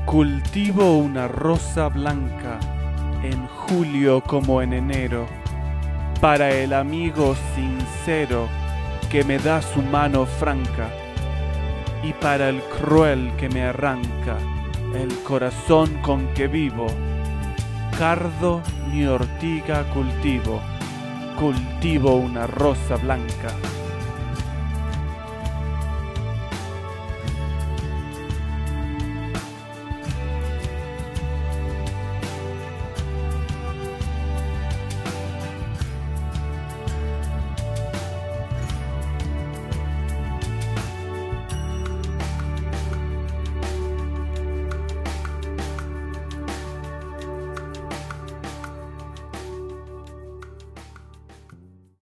Cultivo una rosa blanca en julio como en enero, para el amigo sincero que me da su mano franca, y para el cruel que me arranca el corazón con que vivo. Cardo ni ortiga cultivo, cultivo una rosa blanca.